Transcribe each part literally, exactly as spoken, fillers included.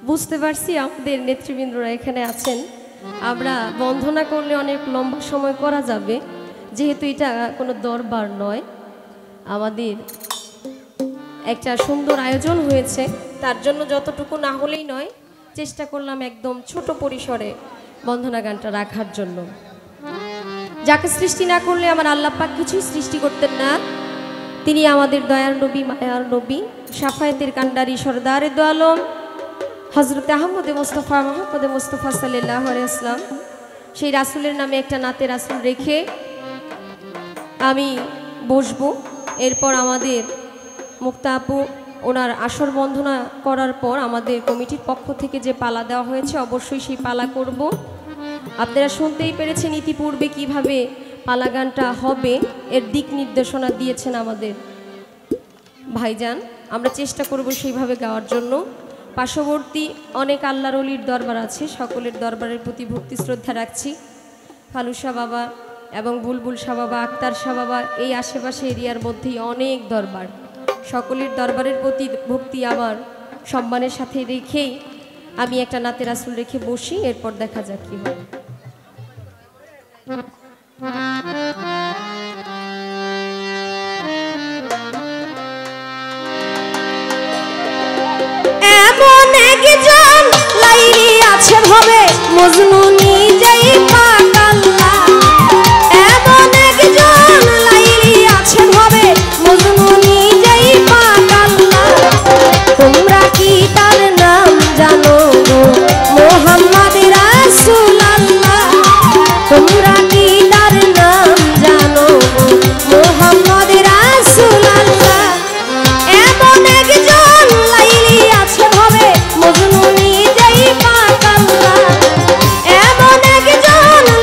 বুঝতে পারছি আমাদের নেতৃবৃন্দরা এখানে আছেন। আমরা বন্দনা করলে অনেক লম্বা সময় করা যাবে, যেহেতু এটা কোনো দরবার নয়, আমাদের একটা সুন্দর আয়োজন হয়েছে, তার জন্য যতটুকু না হলেই নয়, চেষ্টা করলাম একদম ছোট পরিসরে বন্দনা গানটা রাখার জন্য। যাকে সৃষ্টি না করলে আমার আল্লাহ পাক কিছুই সৃষ্টি করতেন না। তিনি আমাদের দয়ার নবী, মায়ার নবী, শাফায়েতের কান্ডারি, সরদারে দো আলম হজরত আহমদে মোস্তফা মোহাম্মদে মোস্তফা সাল্লাল্লাহু আলাইহি ওয়াসাল্লাম, সেই রাসূলের নামে একটা নাতে রাসূল রেখে আমি বসবো। এরপর আমাদের মুক্তা আপু ওনার আসর বন্ধনা করার পর আমাদের কমিটির পক্ষ থেকে যে পালা দেওয়া হয়েছে অবশ্যই সেই পালা করব। আপনারা শুনতেই পেরেছেন ইতিপূর্বে কিভাবে পালা গানটা হবে, এর দিক নির্দেশনা দিয়েছেন আমাদের ভাইজান। আমরা চেষ্টা করব সেইভাবে গাওয়ার জন্য। পার্শ্ববর্তী অনেক আল্লাহর ওলির দরবার আছে, সকলের দরবারের প্রতি ভক্তি শ্রদ্ধা রাখছি। ফালুসা বাবা এবং বুলবুল শাহ বাবা, আক্তার শাহ বাবা, এই আশেপাশে এরিয়ার মধ্যেই অনেক দরবার, সকলের দরবারের প্রতি ভক্তি আমার সম্মানের সাথে রেখেই আমি একটা নাতে রাসূল রেখে বসি, এরপর দেখা যাক কি হয়। এমন একজন লাইলি আছে ভাবে মজনু নিজেই পাক আল্লাহ, এমন একজন লাইলি আছে ভাবে মজনু নিজেই পাক আল্লাহ। তোমরা কি তার নাম জানো গো মোহাম্মদ রাসূলুল্লাহ? তোমরা কি তার নাম জানো গো মোহাম্মদ রাসূলুল্লাহ? এমন একজন লাইলি আছে ভাবে মজনু নিজেই পাক আল্লাহ, এমন একজন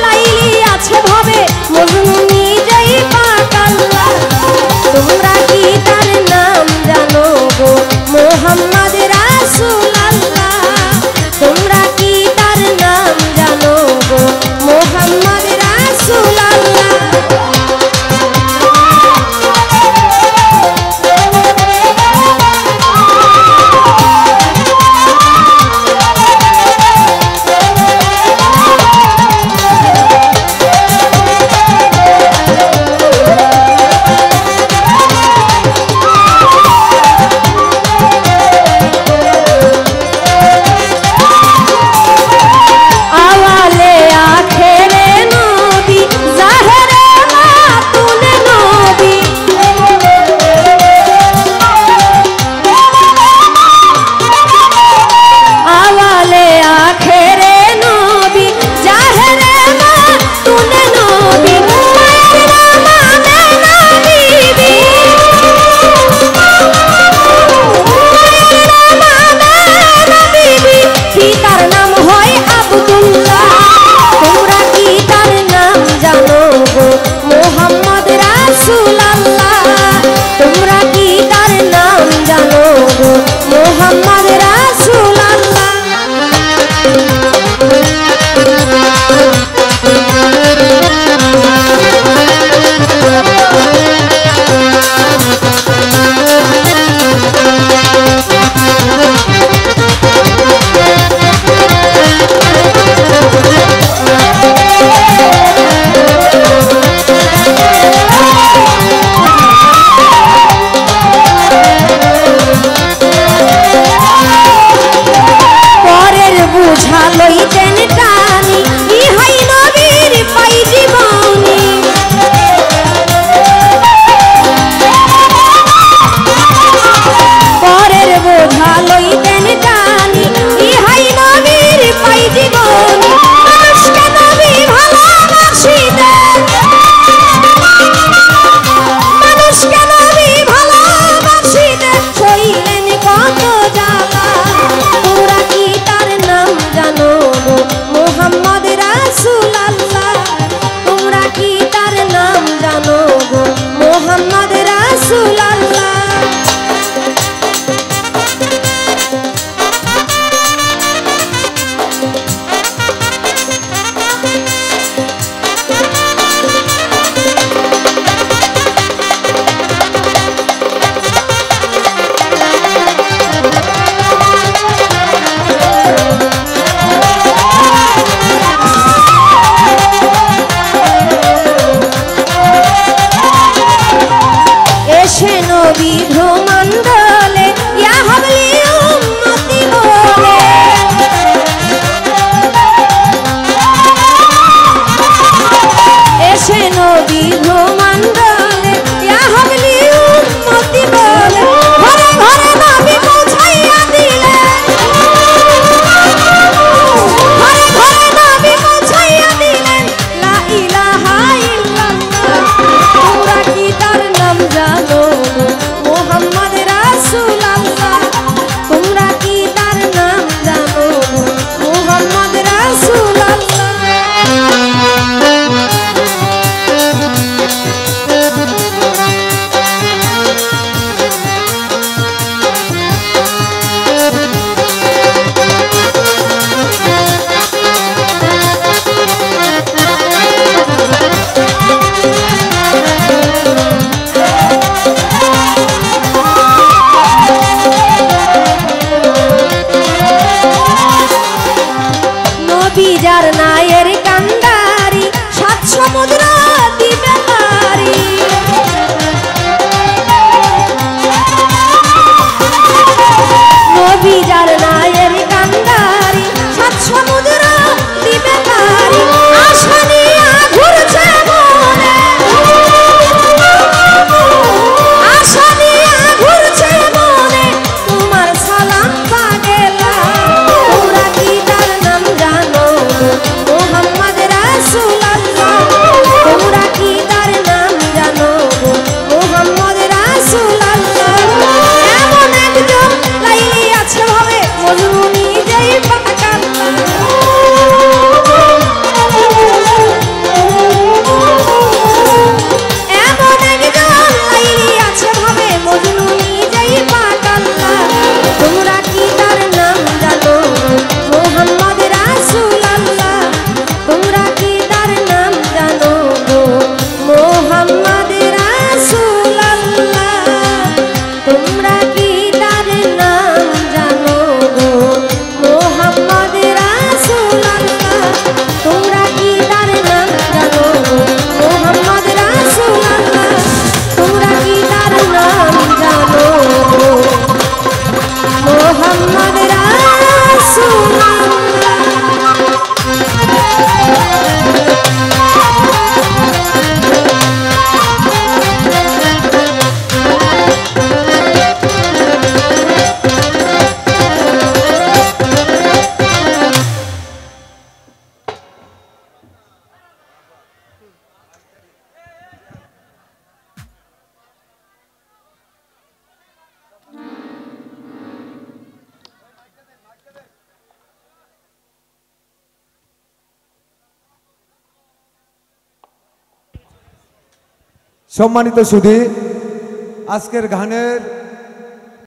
সম্মানিত সুধী, আজকের গানের